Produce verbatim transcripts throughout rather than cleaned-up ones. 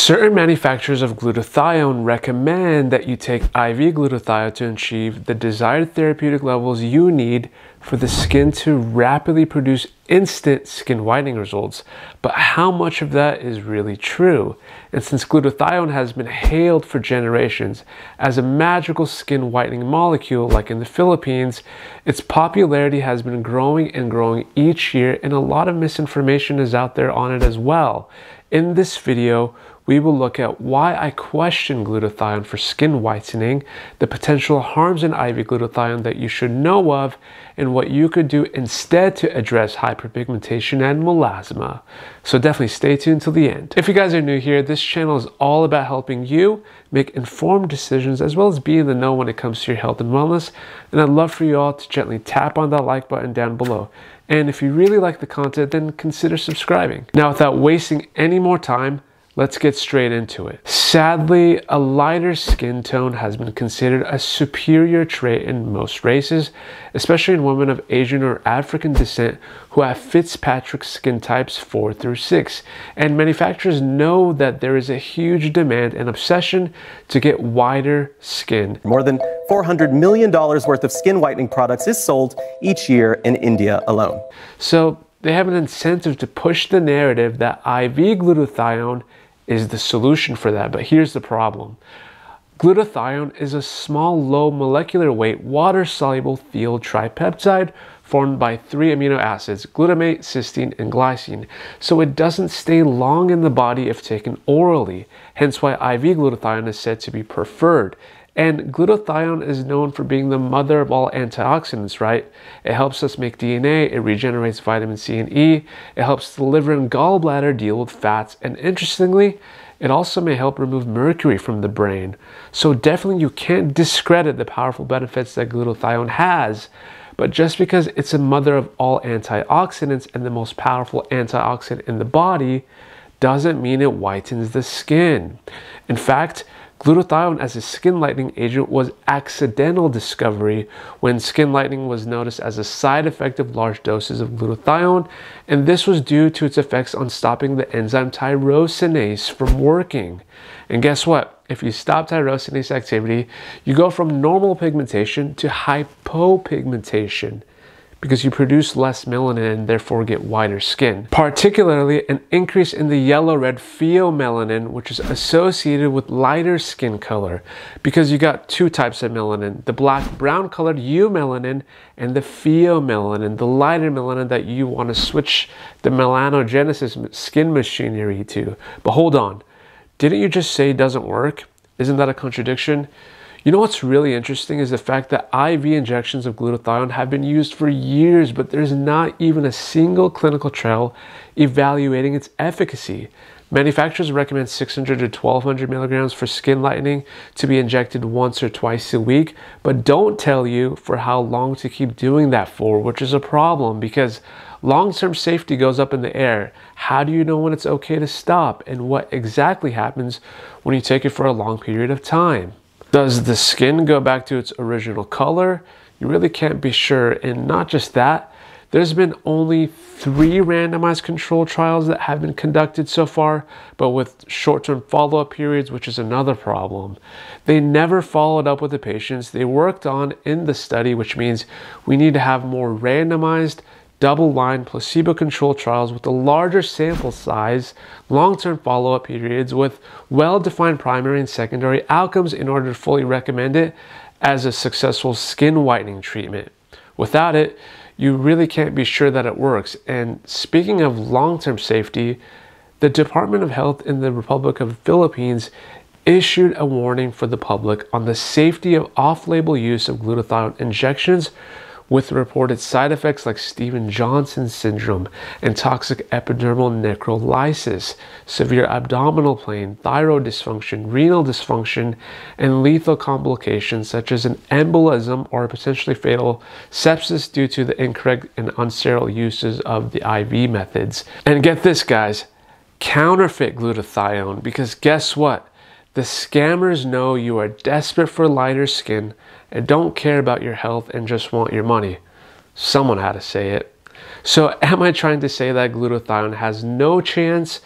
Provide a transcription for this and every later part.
Certain manufacturers of glutathione recommend that you take I V glutathione to achieve the desired therapeutic levels you need for the skin to rapidly produce instant skin whitening results. But how much of that is really true? And since glutathione has been hailed for generations as a magical skin whitening molecule like in the Philippines, its popularity has been growing and growing each year, and a lot of misinformation is out there on it as well. In this video, we will look at why I question glutathione for skin whitening, the potential harms in I V glutathione that you should know of, and what you could do instead to address hyperpigmentation and melasma. So definitely stay tuned till the end. If you guys are new here, this channel is all about helping you make informed decisions as well as be in the know when it comes to your health and wellness. And I'd love for you all to gently tap on that like button down below. And if you really like the content, then consider subscribing. Now, without wasting any more time, let's get straight into it. Sadly, a lighter skin tone has been considered a superior trait in most races, especially in women of Asian or African descent who have Fitzpatrick skin types four through six. And manufacturers know that there is a huge demand and obsession to get whiter skin. More than four hundred million dollars worth of skin whitening products is sold each year in India alone. So they have an incentive to push the narrative that I V glutathione is the solution for that. But here's the problem. Glutathione is a small, low molecular weight, water-soluble thiol tripeptide formed by three amino acids, glutamate, cysteine, and glycine. So it doesn't stay long in the body if taken orally, hence why I V glutathione is said to be preferred. And glutathione is known for being the mother of all antioxidants, right? It helps us make D N A, it regenerates vitamin C and E, it helps the liver and gallbladder deal with fats, and interestingly, it also may help remove mercury from the brain. So definitely you can't discredit the powerful benefits that glutathione has, but just because it's a mother of all antioxidants and the most powerful antioxidant in the body doesn't mean it whitens the skin. In fact, glutathione as a skin lightening agent was accidental discovery when skin lightening was noticed as a side effect of large doses of glutathione, and this was due to its effects on stopping the enzyme tyrosinase from working. And guess what? If you stop tyrosinase activity, you go from normal pigmentation to hypopigmentation, because you produce less melanin and therefore get whiter skin. Particularly an increase in the yellow-red pheomelanin, which is associated with lighter skin color, because you got two types of melanin, the black-brown colored eumelanin and the pheomelanin, the lighter melanin that you want to switch the melanogenesis skin machinery to. But hold on, didn't you just say it doesn't work? Isn't that a contradiction? You know what's really interesting is the fact that I V injections of glutathione have been used for years, but there's not even a single clinical trial evaluating its efficacy. Manufacturers recommend six hundred to twelve hundred milligrams for skin lightening to be injected once or twice a week, but don't tell you for how long to keep doing that for, which is a problem because long-term safety goes up in the air. How do you know when it's okay to stop, and what exactly happens when you take it for a long period of time? Does the skin go back to its original color? You really can't be sure. And not just that, there's been only three randomized control trials that have been conducted so far, but with short-term follow-up periods, which is another problem. They never followed up with the patients they worked on in the study, which means we need to have more randomized, double-blind, placebo-controlled trials with a larger sample size, long-term follow-up periods with well-defined primary and secondary outcomes in order to fully recommend it as a successful skin whitening treatment. Without it, you really can't be sure that it works. And speaking of long-term safety, the Department of Health in the Republic of the Philippines issued a warning for the public on the safety of off-label use of glutathione injections with reported side effects like Stevens-Johnson syndrome and toxic epidermal necrolysis, severe abdominal pain, thyroid dysfunction, renal dysfunction, and lethal complications such as an embolism or potentially fatal sepsis due to the incorrect and unsterile uses of the I V methods. And get this, guys, counterfeit glutathione, because guess what? The scammers know you are desperate for lighter skin and don't care about your health and just want your money. Someone had to say it. So am I trying to say that glutathione has no chance?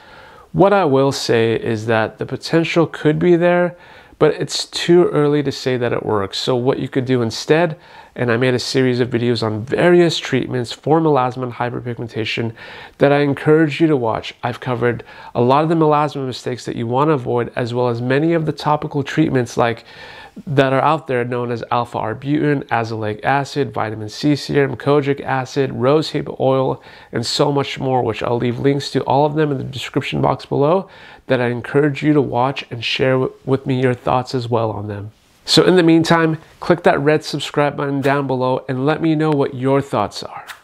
What I will say is that the potential could be there, but it's too early to say that it works. So what you could do instead, and I made a series of videos on various treatments for melasma and hyperpigmentation that I encourage you to watch. I've covered a lot of the melasma mistakes that you want to avoid, as well as many of the topical treatments like that are out there known as alpha arbutin, azelaic acid, vitamin C serum, kojic acid, rosehip oil, and so much more, which I'll leave links to all of them in the description box below, that I encourage you to watch and share with me your thoughts as well on them. So in the meantime, click that red subscribe button down below and let me know what your thoughts are.